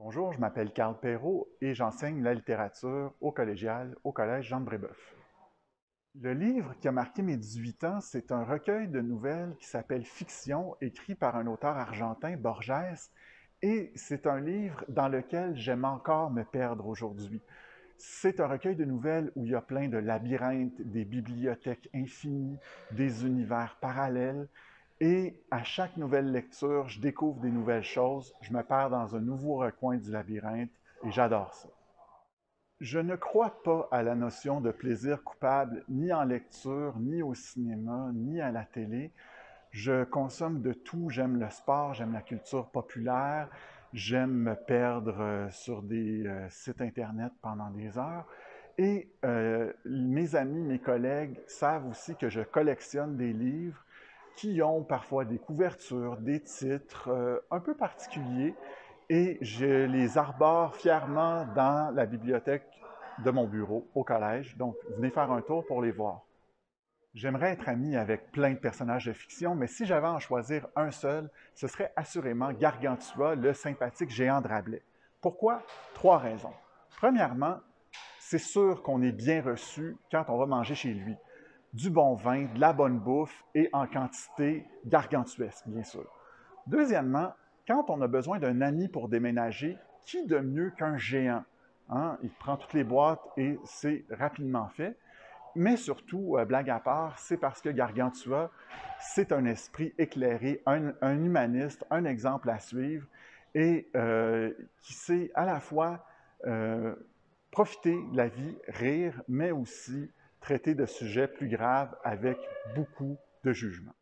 Bonjour, je m'appelle Carl Perrault et j'enseigne la littérature au collégial au Collège Jean-de-Brébeuf. Le livre qui a marqué mes 18 ans, c'est un recueil de nouvelles qui s'appelle Fiction, écrit par un auteur argentin, Borges, et c'est un livre dans lequel j'aime encore me perdre aujourd'hui. C'est un recueil de nouvelles où il y a plein de labyrinthes, des bibliothèques infinies, des univers parallèles, et à chaque nouvelle lecture, je découvre des nouvelles choses, je me perds dans un nouveau recoin du labyrinthe, et j'adore ça. Je ne crois pas à la notion de plaisir coupable, ni en lecture, ni au cinéma, ni à la télé. Je consomme de tout. J'aime le sport, j'aime la culture populaire, j'aime me perdre sur des sites Internet pendant des heures. Et mes amis, mes collègues savent aussi que je collectionne des livres qui ont parfois des couvertures, des titres un peu particuliers, et je les arbore fièrement dans la bibliothèque de mon bureau au collège. Donc, venez faire un tour pour les voir. J'aimerais être ami avec plein de personnages de fiction, mais si j'avais à en choisir un seul, ce serait assurément Gargantua, le sympathique géant de Rabelais. Pourquoi? Trois raisons. Premièrement, c'est sûr qu'on est bien reçu quand on va manger chez lui. Du bon vin, de la bonne bouffe et en quantité gargantuesque, bien sûr. Deuxièmement, quand on a besoin d'un ami pour déménager, qui de mieux qu'un géant? Hein? Il prend toutes les boîtes et c'est rapidement fait. Mais surtout, blague à part, c'est parce que Gargantua, c'est un esprit éclairé, un humaniste, un exemple à suivre et qui sait à la fois profiter de la vie, rire, mais aussi traiter de sujets plus graves avec beaucoup de jugement.